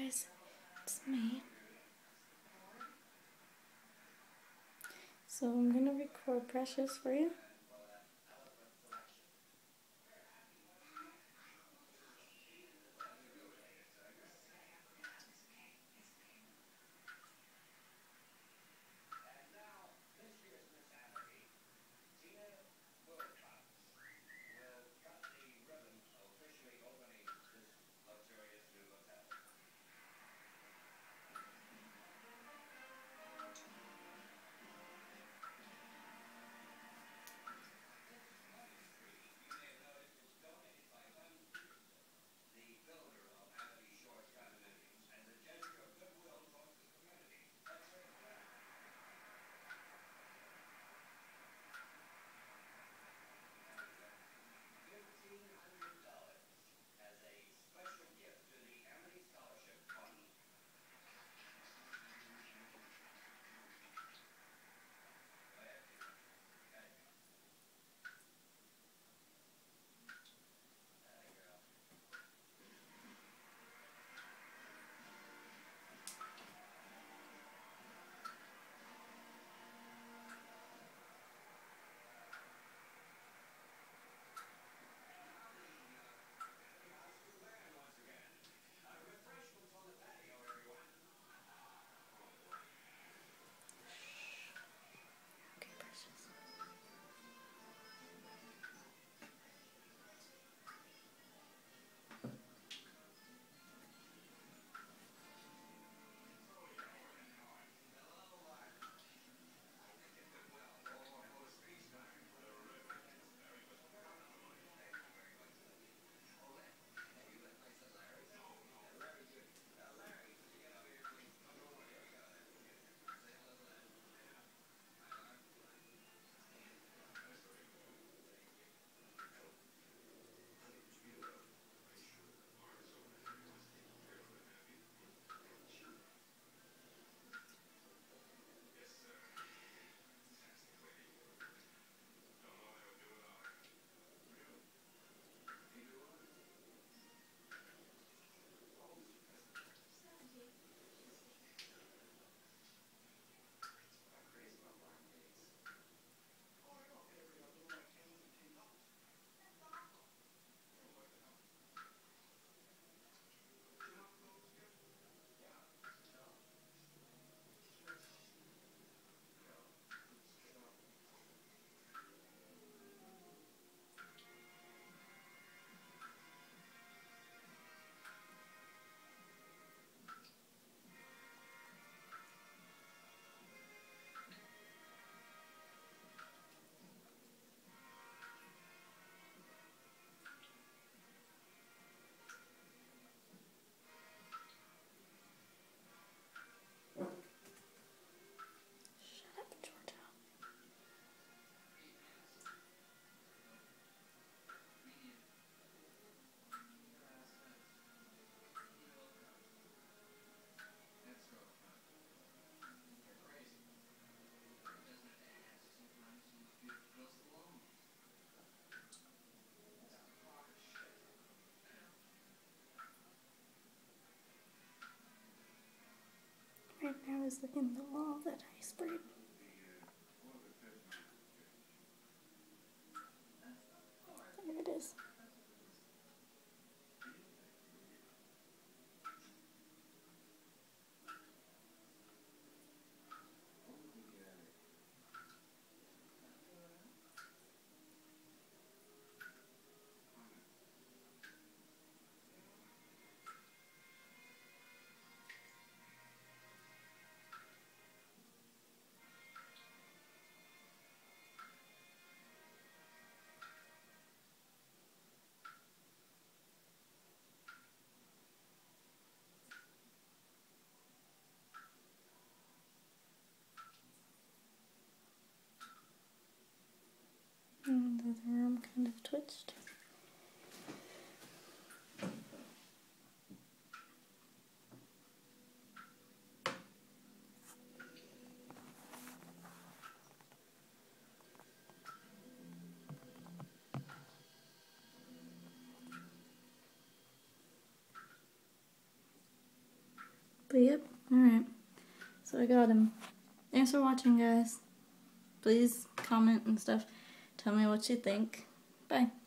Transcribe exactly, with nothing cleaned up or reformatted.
guys, it's me. So I'm gonna record brushes for you. Okay, brushes. Shut up, Georgia. Right now is looking the wall that I sprayed. There it is. And the other arm kind of twitched. But yep, alright. So I got him. Thanks for watching, guys. Please comment and stuff. Tell me what you think. Bye.